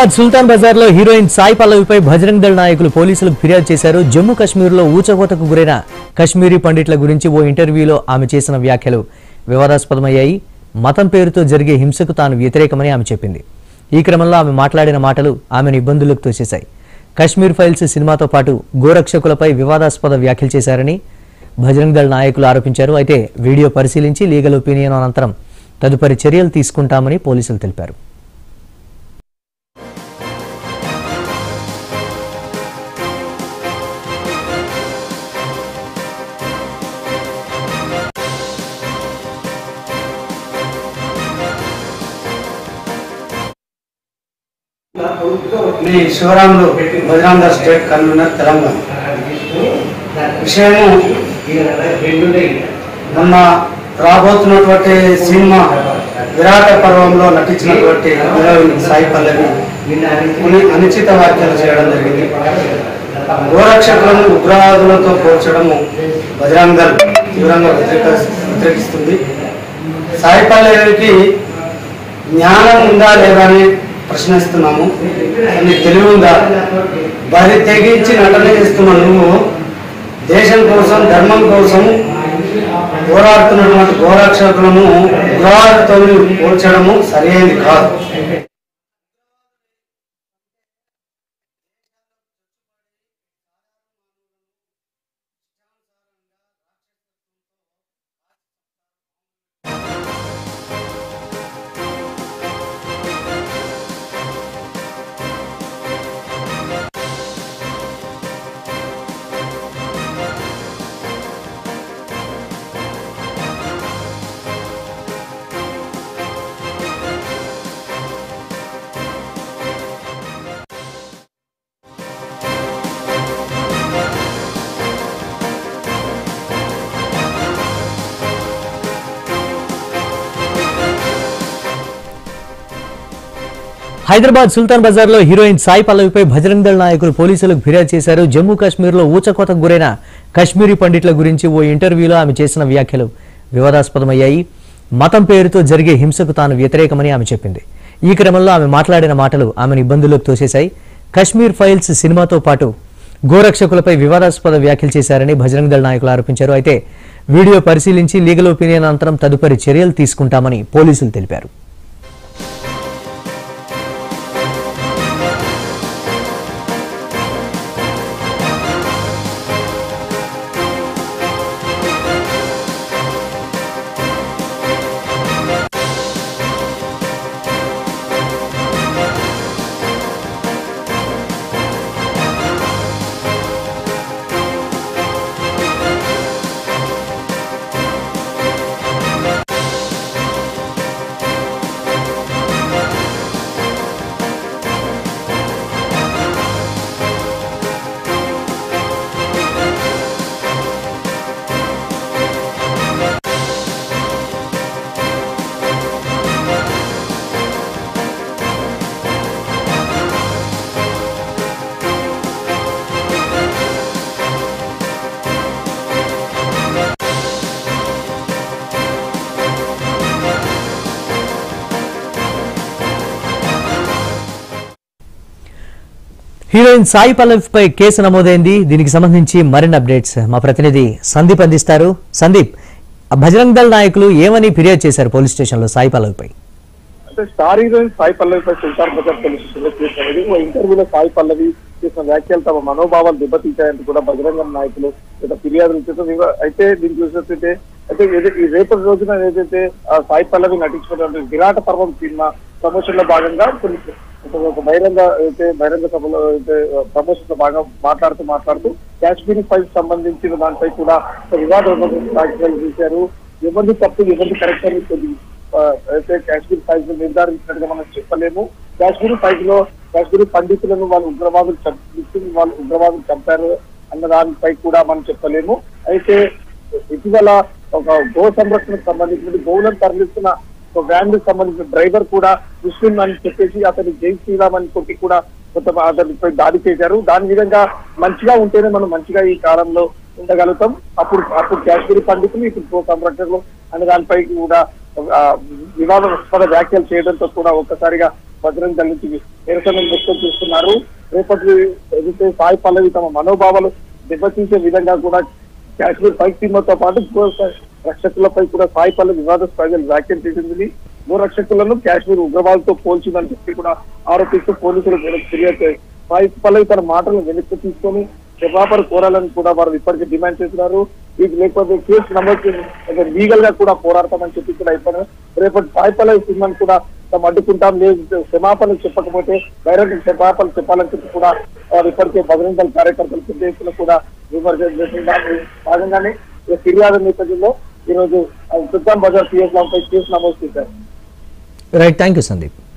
హైదరాబాద్ సుల్తాన్ బజార్ లో హీరోయిన్ సాయి పల్లవిపై బజరంగ్ దళ్ నాయకులు పోలీసులకు ఫిర్యాదు చేశారు. జమ్మూ కశ్మీర్లో ఊచకోతకు గురైన కశ్మీరీ పండిట్ల గురించి ఓ ఇంటర్వ్యూలో ఆమె చేసిన వ్యాఖ్యలు వివాదాస్పదమయ్యాయి. మతం పేరుతో జరిగే హింసకు తాను వ్యతిరేకమని ఆమె చెప్పింది. ఈ క్రమంలో ఆమె మాట్లాడిన మాటలు ఆమెను ఇబ్బందులకు తోసేశాయి. కశ్మీర్ ఫైల్స్ సినిమాతో పాటు గోరక్షకులపై వివాదాస్పద వ్యాఖ్యలు చేశారని బజరంగ్ దళ్ నాయకులు ఆరోపించారు. అయితే వీడియో పరిశీలించి లీగల్ ఒపీనియన్ అనంతరం తదుపరి చర్యలు తీసుకుంటామని పోలీసులు తెలిపారు. మీ శివరాములు బజరంగ స్టేట్ కన్వీనర్ తెలంగాణ. విషయము మొన్న రాబోతున్నటువంటి సినిమా విరాట పర్వంలో నటించినటువంటి హీరోయిన్ సాయి పల్లవి అనుచిత వ్యాఖ్యలు చేయడం జరిగింది. గోరక్షకులను ఉగ్రవాదులతో పోల్చడము బజరంగ దళ్ తీవ్రంగా వ్యతిరేకిస్తుంది. సాయి పల్లవికి జ్ఞానం ఉందా లేదా అని ప్రశ్నిస్తున్నాము. నీకు తెలివి ఉందా? బరి తెగించి నటన చేస్తున్న నువ్వు దేశం కోసం ధర్మం కోసం పోరాడుతున్నటువంటి గోరక్షకులను ఉగ్రవాదులతో పోల్చడము సరైనది కాదు. హైదరాబాద్ సుల్తాన్ బజార్ లో హీరోయిన్ సాయి పల్లవిపై బజరంగ్ దళ్ నాయకులు పోలీసులకు ఫిర్యాదు చేశారు. జమ్మూ కశ్మీర్లో ఊచకోతకు గురైన కశ్మీరీ పండిట్ల గురించి ఓ ఇంటర్వ్యూలో ఆమె చేసిన వ్యాఖ్యలు వివాదాస్పదమయ్యాయి. మతం పేరుతో జరిగే హింసకు తాను వ్యతిరేకమని ఆమె చెప్పింది. ఈ క్రమంలో ఆమె మాట్లాడిన మాటలు ఆమెను ఇబ్బందులకు తోసేశాయి. కశ్మీర్ ఫైల్స్ సినిమాతో పాటు గోరక్షకులపై వివాదాస్పద వ్యాఖ్యలు చేశారని బజరంగ్ దళ్ నాయకులు ఆరోపించారు. అయితే వీడియో పరిశీలించి లీగల్ ఒపీనియన్ అనంతరం తదుపరి చర్యలు తీసుకుంటామని పోలీసులు తెలిపారు. హీరోయిన్ సాయి పల్లవిపై కేసు నమోదైంది. దీనికి సంబంధించి మరిన్ని అప్డేట్స్ మా ప్రతినిధి సందీప్ అందిస్తారు. సందీప్, బజరంగ్ దళ్ నాయకులు ఏమని ఫిర్యాదు చేశారు పోలీస్ స్టేషన్ లో సాయి పల్లవిపై? అంటే స్టార్ హీరోయిన్ సాయి పల్లవిపై సుల్తాన్ బజార్ పోలీస్ స్టేషన్ చేసినది ఓ ఇంటర్వ్యూలో సాయి పల్లవి చేసిన వ్యాఖ్యలు తమ మనోభావాలు దెబ్బతీశాయంటూ కూడా బజరంగ నాయకులు ఫిర్యాదులు చేశారు. అయితే దీన్ని చూసినట్లయితే ఈ రేపటి రోజున ఏదైతే సాయి పల్లవి నటించినటువంటి విరాట పర్వం సినిమా ప్రమోషన్ లో భాగంగా ఒక బహిరంగ సభలో అయితే ప్రమోషన్ లో భాగంగా మాట్లాడుతూ కాశ్మీర్ ఫైల్స్ సంబంధించిన దానిపై కూడా వ్యాఖ్యలు చేశారు. ఎవరిది తప్పు ఎవరిది కరెక్ట్ అని అయితే కాశ్మీర్ ఫైల్స్ నిర్ధారించినట్టుగా మనం చెప్పలేము. కాశ్మీర్ పండితులను వాళ్ళు ఉగ్రవాదులు చంపారు అన్న దానిపై కూడా మనం చెప్పలేము. అయితే ఇటీవల ఒక గో సంరక్షణకు సంబంధించిన గోవులను తరలిస్తున్న ఒక వ్యాన్ కు సంబంధించిన డ్రైవర్ కూడా ముస్లిం అని చెప్పేసి అతని జై శ్రీరామ్ అని కొట్టి కూడా కొంత అతనిపై దాడి చేశారు. దాని విధంగా మంచిగా ఉంటేనే మనం మంచిగా ఈ కాలంలో ఉండగలుగుతాం. అప్పుడు కాశ్మీరీ పండితులు ఇప్పుడు సంరక్షకులు అనే దానిపై కూడా వివాదాస్పద వ్యాఖ్యలు చేయడంతో కూడా ఒక్కసారిగా బజరంగ్ దళ్ నుంచి నిరసన వ్యక్తం చేస్తున్నారు. రేపటి ఏదైతే సాయి పల్లవి తమ మనోభావాలు దెబ్బతీసే విధంగా కూడా కాశ్మీర్ పైసీమతో పాటు రక్షకులపై కూడా సాయి పల్లవి వివాదాస్పద వ్యాఖ్యలు చేసింది. గోరక్షకులను కాశ్మీర్ ఉగ్రవాదులతో పోల్చిందని చెప్పి కూడా ఆరోపిస్తూ పోలీసులు ఫిర్యాదు సాయి పల్లవి తన మాటలను వెనక్కి తీసుకొని క్షమాపణ కోరాలని కూడా వారు ఇప్పటికే డిమాండ్ చేస్తున్నారు. వీటి లేకపోతే కేసు నమోదు లీగల్ గా కూడా పోరాడతామని చెప్పి కూడా అయిపోయినారు. రేపటి సాయి పల్లవి సినిమాను కూడా తమ అడ్డుకుంటాం, లేదు క్షమాపణ చెప్పకపోతే బహిరంగ క్షమాపణ చెప్పాలని చెప్పి కూడా వారు ఇప్పటికే బజరంగ్ దళ్ కార్యకర్తలు పెద్ద ఎత్తున కూడా విమర్శలు చేస్తున్నారు. భాగంగానే ఫిర్యాదు నేపథ్యంలో ఈ రోజు సుల్తాన్ బజార్ పిఎస్ పై కేసు నమోదు చేశారు. Right, thank you Sandeep.